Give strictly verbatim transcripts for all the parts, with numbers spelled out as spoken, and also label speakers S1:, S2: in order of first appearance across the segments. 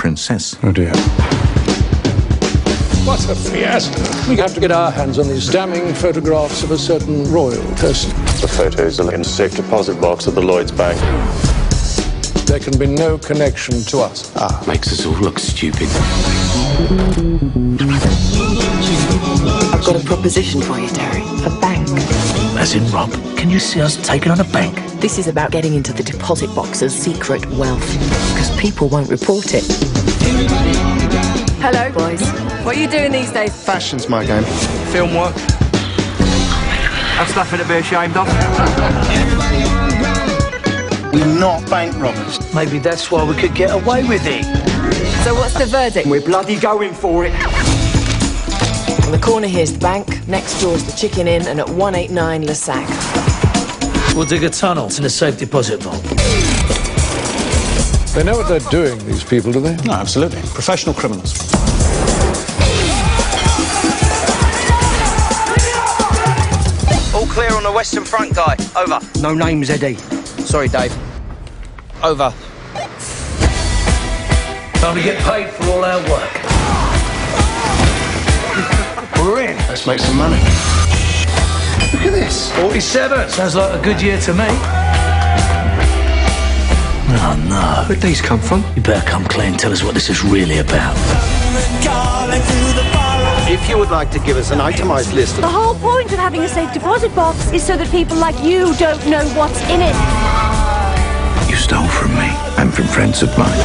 S1: princess.
S2: Oh dear.
S3: What a fiasco. We have to get our hands on these damning photographs of a certain royal person.
S4: The photos are in a safe deposit box at the Lloyds Bank.
S3: There can be no connection to us.
S5: Ah, makes us all look stupid.
S6: I've got a proposition for you, Terry. A bank.
S5: As in, Rob, can you see us taking on a bank?
S6: This is about getting into the deposit box's secret wealth, because people won't report it.
S7: Hello, boys. What are you doing these days?
S2: Fashion's my game.
S8: Film work. That's nothing to be ashamed of.
S2: We're not bank robbers.
S5: Maybe that's why we could get away with it.
S7: So what's the verdict?
S8: We're bloody going for it.
S6: On the corner here's the bank, next door's the Chicken Inn, and at one eighty-nine Le Sac.
S5: We'll dig a tunnel in a safe deposit vault.
S3: They know what they're doing, these people, do they?
S2: No, absolutely. Professional criminals.
S8: All clear on the western front, guy. Over. No names, Eddie. Sorry, Dave. Over.
S5: Time to get paid for all our work. We're in.
S2: Let's make some money. Look at this.
S5: forty-seven. Sounds like a good year to me. Oh, no.
S8: Where'd these come from?
S5: You better come clean and tell us what this is really about.
S8: If you would like to give us an itemised list of...
S9: The whole point of having a safe deposit box is so that people like you don't know what's in it.
S1: You stole from me and from friends of mine.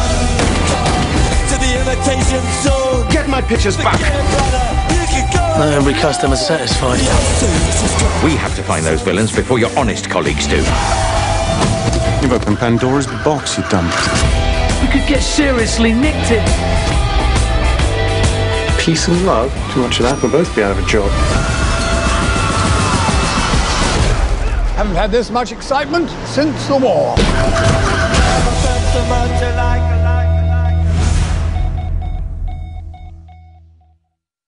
S8: Get my pictures back!
S5: No, every customer satisfied.
S1: We have to find those villains before your honest colleagues do.
S2: You've opened Pandora's box, you dumb.
S5: We could get seriously nicked in.
S2: Peace and love. Too much of that, we'll both be out of a job.
S3: Haven't had this much excitement since the war.